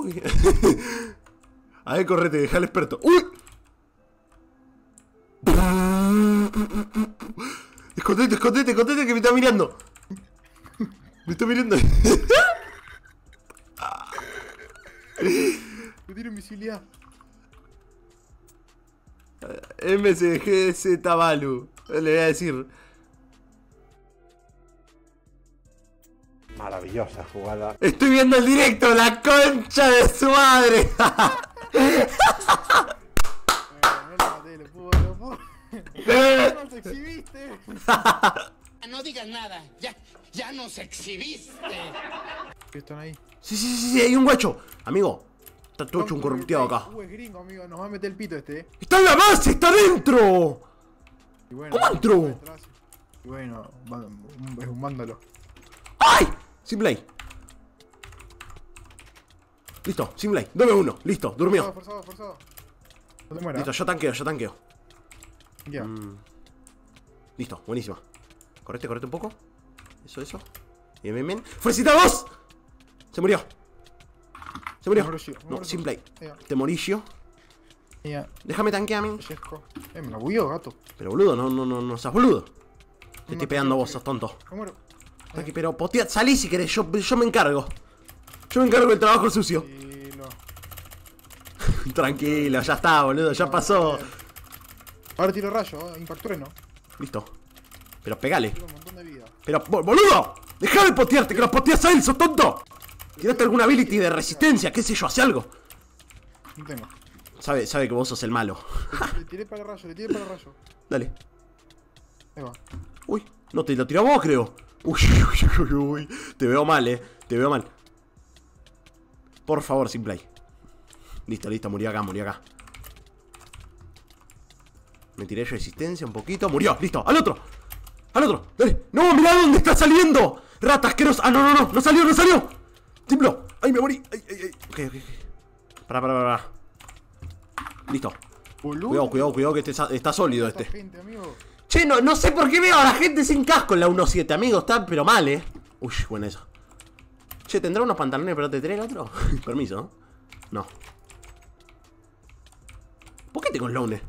Uy. A ver, correte, deja al experto. ¡Uy! Escondete, escondete, escondete que me está mirando. Me está mirando. Me tiro invisibilidad. MSGZ Balu. Le voy a decir. Maravillosa jugada. Estoy viendo el directo, la concha de su madre. No la maté, lo puedo. No te exhibiste. No digas nada, ya nos exhibiste. ¿Qué están ahí? Sí, hay un guacho. Amigo, está todo hecho un corrupteado acá. Es gringo, amigo, nos va a meter el pito este. ¡Está en la base! ¡Está dentro! Y bueno, ¿Cómo entró? Y bueno, es un vándalo. ¡Ay! Simplay. Listo, Simplay. 2v1. Listo, durmió. Forzado. No te mueras. Listo, yo tanqueo. Ya. Listo, buenísima. Correte un poco. Eso. Bien. ¡Fuercita 2! Se murió. No, Simplay. Te morís yo. Ya. Déjame tanquear, amigo. Me la bugueó, gato. Pero boludo, no seas boludo. Te estoy pegando a vos, sos tonto. Me muero. Aquí, pero potea, salí si querés, yo me encargo. Yo me encargo del trabajo sucio. Tranquilo, ya está, boludo, ya pasó. Ahora tiro rayo, impacto trueno. Listo. Pero pegale. Tengo un montón de vida. Pero, boludo, deja de potearte, que lo poteas a él, sos tonto. Tiraste alguna ability de resistencia, qué sé yo, hace algo. No tengo. Sabe que vos sos el malo. Le tiré para el rayo, Dale. Ahí va. Uy, no te lo tiró a vos, creo. Uy. Te veo mal, te veo mal. Por favor, Simplay. Listo, murió acá. Me tiré resistencia un poquito. Murió, listo, al otro. Dale. No, mirá dónde está saliendo. Rata asquerosa. Ah, no salió. Simplo. Ay, me morí. Ay. Ok. Pará. Listo. Cuidado que está sólido este. Gente, amigo. Che, no sé por qué veo a la gente sin casco en la 1.7, amigo. Está pero mal, Uy, buena eso. Che, ¿tendrá unos pantalones pero te trae el otro? Permiso, ¿no? ¿Por qué tengo el lone?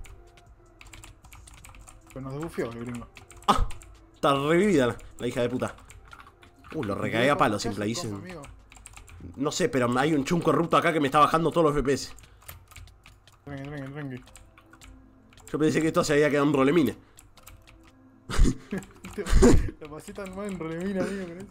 Pues nos debufió el gringo. Ah, está revivida la hija de puta. Lo recagué a palo, simple dicen. No sé, pero hay un chun corrupto acá que me está bajando todos los FPS. Tranqui. Yo pensé que esto se había quedado en rolemine. La pasé tan mal en rolemina, amigo.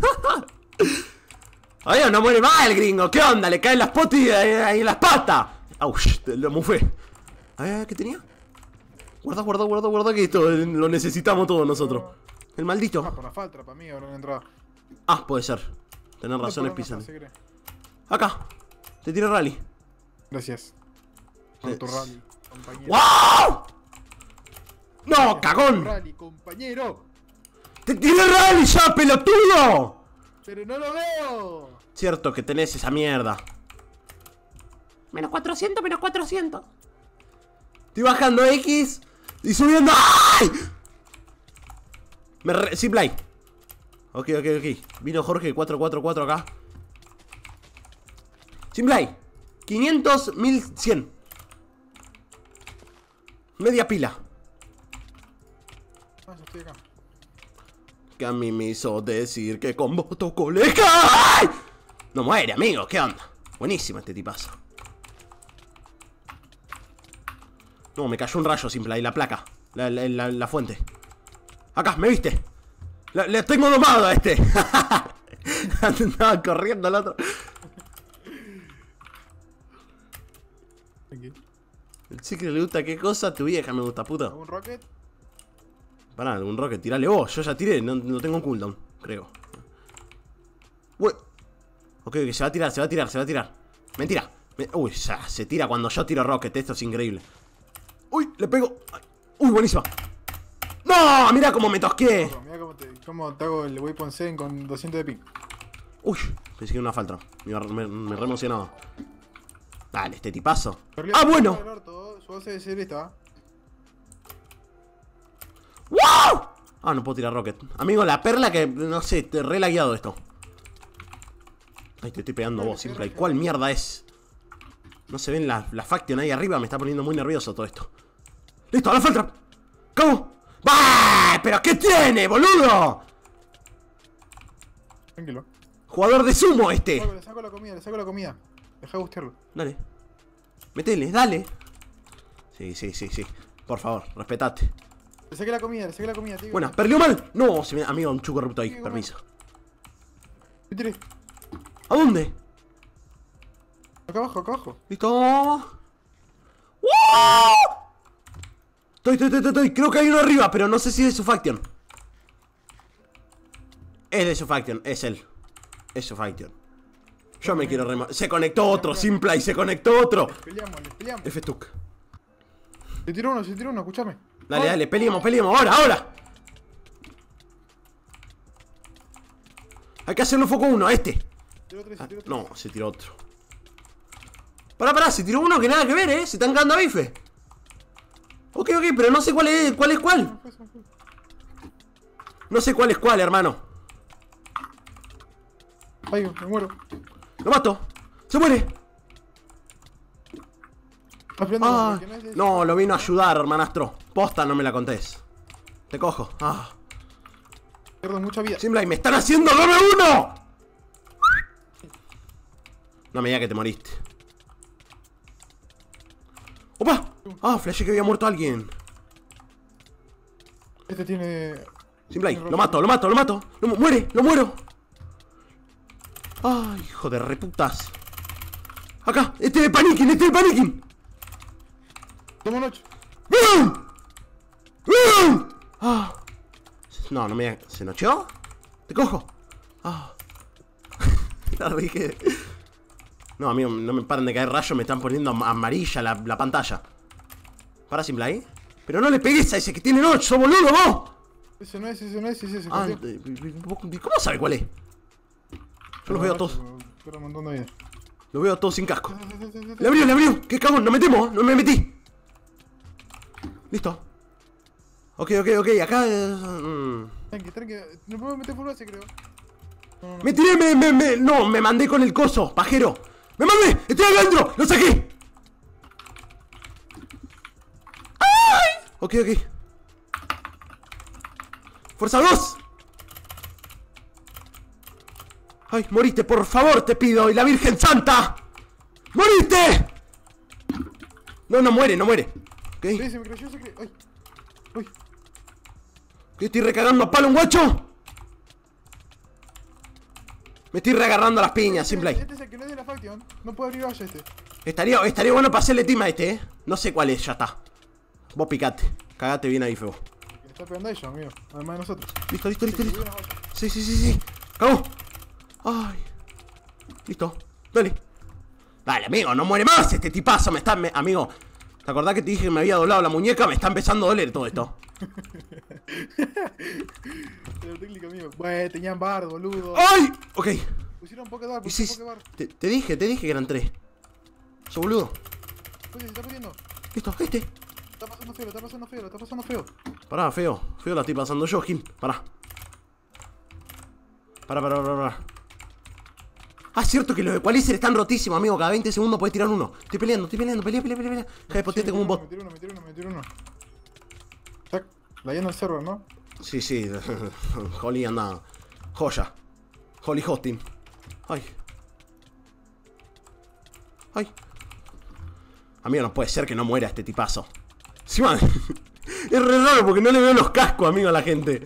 Ay, no muere más el gringo. ¿Qué onda? Le caen las potis ahí en las patas. Aush, lo mufé. A ver, ¿qué tenía? Guarda que esto lo necesitamos todos nosotros. El maldito. Por la falta, para mí, ahora en la entrada. Ah, puede ser. Tenés razón, Pisan. Acá. Te tiro rally. Gracias. Por tu rally, compañero. ¡Wow! ¡No, cagón! Rally, compañero. ¡Te tiré rally ya, pelotudo! Pero no lo veo. Cierto que tenés esa mierda. Menos 400. Estoy bajando X y subiendo. ¡Ay! Zipline. Ok. Vino Jorge 444 acá. Zipline. 500, 1100. Media pila. Ah, yo estoy acá. Que a mí me hizo decir que con vos tocó leja. ¡Ay! No muere, amigo, ¿qué onda? Buenísimo este tipazo. No, me cayó un rayo simple ahí, la placa. La fuente. Acá, ¿me viste? Le tengo domado a este. Andaba corriendo al otro. El chico le gusta qué cosa, tu vieja me gusta, puta. ¿Algún rocket? Pará, algún rocket, tirale vos. Yo ya tiré, no tengo cooldown, creo. Uy. Ok, se va a tirar. Mentira. Uy, ya, se tira cuando yo tiro rocket, esto es increíble. Uy, le pego. Uy, buenísima. ¡No! Mirá cómo me tosqué. Mirá cómo te hago el weapon 7 con 200 de ping. Uy, pensé que era una falta. Me re emocionaba. Dale, este tipazo. ¡Ah, bueno! Su base de ser esta. ¡Wow! Ah, no puedo tirar rocket. Amigo, la perla que, no sé, te re lagueado esto. Ay, te estoy pegando a vos, Simplay. ¿Cuál mierda es? No se ven la faction ahí arriba. Me está poniendo muy nervioso todo esto. ¡Listo! ¡A la falta! ¿Cómo? ¡Bah! ¿Pero qué tiene, boludo? Tranquilo. Jugador de sumo este. Le saco la comida. Deja de gustearlo. Dale. Metele, dale. Sí. Por favor, respetate. Le saqué la comida, tío. Buena, perdió mal. No, amigo, un chuco corrupto ahí. Sí, Permiso. Me tiré. ¿A dónde? Acá abajo. Listo. ¡Wow! Estoy. Creo que hay uno arriba, pero no sé si es de su faction. Es de su faction, es él. Es su faction. Yo me quiero remover. Se conectó otro, Simplay, se conectó otro. Les peleamos. F-Stuck. Se tiró uno, escúchame. Dale, peleemos, ahora. Hay que hacerlo foco uno, a este. Tiró tres. No, se tiró otro. Pará, se tiró uno que nada que ver, se están cagando a bife. Ok, pero no sé cuál es cuál. No sé cuál es cuál, hermano. Ay, me muero. Lo mato. Se muere. Ah, No, lo vino a ayudar, hermanastro. Posta, no me la contés. Te cojo. Pierdo mucha vida. Simplay, me están haciendo doble uno. No me digas que te moriste. ¡Opa! Flashé que había muerto alguien. Este tiene... Simplay, lo mato. Lo muero. Ay, hijo de reputas. Acá, este de paniquín. Toma noche. No me digas. ¿Se nocheó? Te cojo. La dije. No, amigo, no me paran de caer rayos. Me están poniendo amarilla la pantalla. Para, Simplay. Pero no le pegues a ese que tiene noche, sos boludo vos. Ese no es, ese. ¿Cómo sabe cuál es? Yo los veo a todos. Pero un montón de vida. Los veo a todos sin casco. Le abrió. ¿Qué cagón? No me metí. Listo. Ok. Acá. Tranqui. No puedo meter full base, creo. No. Me tiré, no, me mandé con el coso, pajero. ¡Me mandé! ¡Estoy adentro! ¡Lo saqué! ¡Ay! Ok. ¡Fuerza 2! ¡Ay, moriste, por favor, te pido! ¡Y la Virgen Santa! ¡Moriste! No muere. Ok. Sí, se me creyó, ¡ay! ¡Uy! ¿Qué estoy recagando a palo un guacho? Me estoy reagarrando a las piñas, Simplay. Este es el que no es de la faction. No puede abrir valla este. Estaría bueno para hacerle team a este, No sé cuál es, ya está. Vos picate. Cagate bien ahí, feo. Le está pegando a ellos, amigo. Además de nosotros. Listo. Sí. ¡Cagó! ¡Ay! Listo. Dale, amigo, no muere más este tipazo. Amigo, ¿te acordás que te dije que me había doblado la muñeca? Me está empezando a doler todo esto. Pero técnica, amigo. Bueno, tenían bar, boludo. ¡Ay! Ok. Pusieron poca bar, Te dije que eran 3. Sos boludo. Oye, se está poniendo. Listo, este. Está pasando feo. Pará, feo la estoy pasando yo, Gil. Pará. Cierto que los equalizers están rotísimos, amigo. Cada 20 segundos puedes tirar uno. Estoy peleando. Pelea. Deja de potearte como un bot. Me tiró uno. Está layando el server, ¿no? Sí. Holly anda. Joya. Holly hosting. Ay. Amigo, no puede ser que no muera este tipazo. Sí, man. Es re raro porque no le veo los cascos, amigo, a la gente.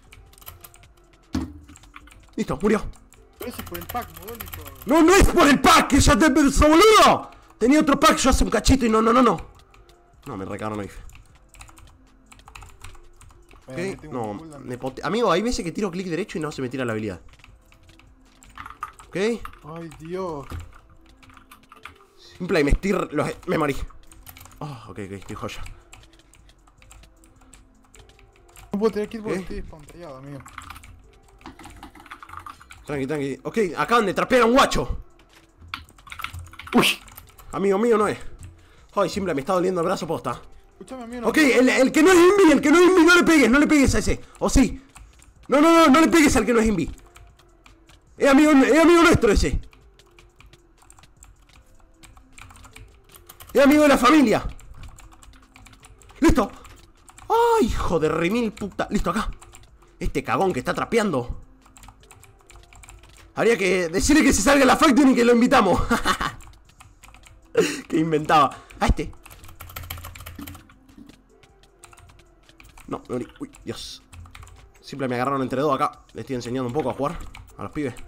Listo, murió. Pero eso es por el pack, modólico. No es por el pack, que ya te pensó, boludo. Tenía otro pack yo hace un cachito y no. No, me recagaron ahí. Ok, no, amigo, hay veces que tiro clic derecho y no se me tira la habilidad. Ok. Ay, Dios. Simplay, me morí. Ok, estoy joya. No puedo tener kit porque estoy espantallado, amigo. Tranqui. Ok, acaban de trapear a un guacho. Uy. Amigo mío no es. Ay, Simplay, me está doliendo el brazo posta. Escuchame, amigo. Ok, el que no es invi, no le pegues a ese. ¿O sí? No le pegues al que no es invi. Es amigo nuestro ese. Es amigo de la familia. ¡Listo! ¡Ay, hijo de remil puta! Listo, acá. Este cagón que está trapeando. Habría que decirle que se salga la Factory y que lo invitamos. Que inventaba. A este. No, me morí. Uy, Dios. Siempre me agarraron entre dos acá. Le estoy enseñando un poco a jugar a los pibes.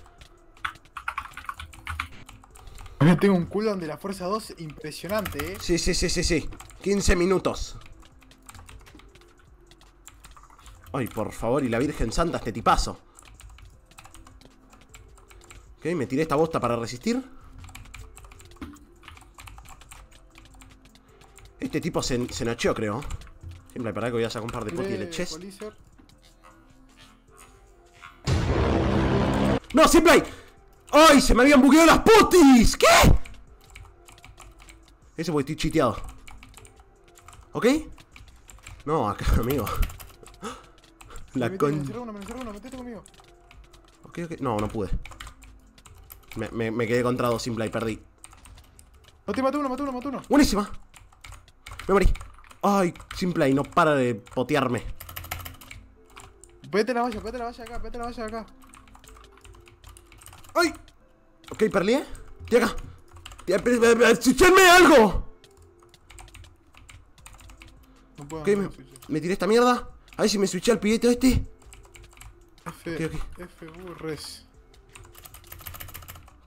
Tengo un cooldown de la fuerza 2 impresionante, Sí. 15 minutos. Ay, por favor, y la Virgen Santa, este tipazo. Ok, me tiré esta bosta para resistir. Este tipo se nocheó, creo. Siempre para que voy a sacar un par de potis de leches. ¡No, siempre! ¡Ay! ¡Se me habían bugueado las potis! ¿Qué? Eso porque estoy chiteado. ¿Ok? No, acá, amigo. La con... Me encerró uno, metete conmigo. Ok. No, no pude. Me quedé contra dos simple y perdí. No, te maté uno. ¡Buenísima! Me morí. Ay, simple y no para de potearme. Pégate la valla acá, ¡Ay! Ok, perdí. Estoy acá. ¡Switchenme algo! No puedo. Ok, me tiré esta mierda. A ver si me switché al pibete este. F, Ok. F, res. Ok.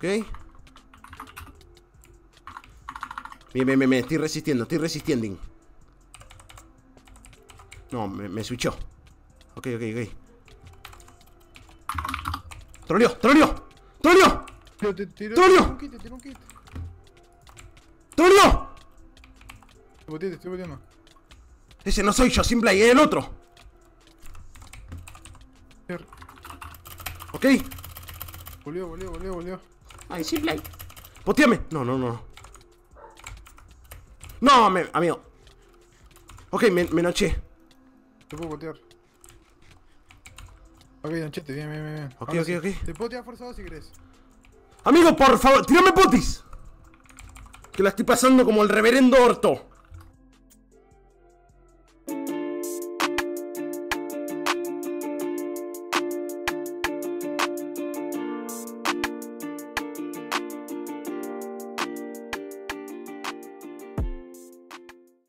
Bien. Estoy resistiendo. No, me switchó. Ok. ¡Troleo! Pero te tiró ¡Troleo! Tira un kit. ¡Troleo! Estoy boteando. Ese no soy yo, simple y es el otro. Ok. Volvió. Ay, simple. Poteame. No. No, amigo. Ok, me noché. Te puedo botear. Ok, Donchete, bien. Ok. Te puedo tirar fuerza 2 si querés. Amigo, por favor, tírame potis. Que la estoy pasando como el reverendo orto.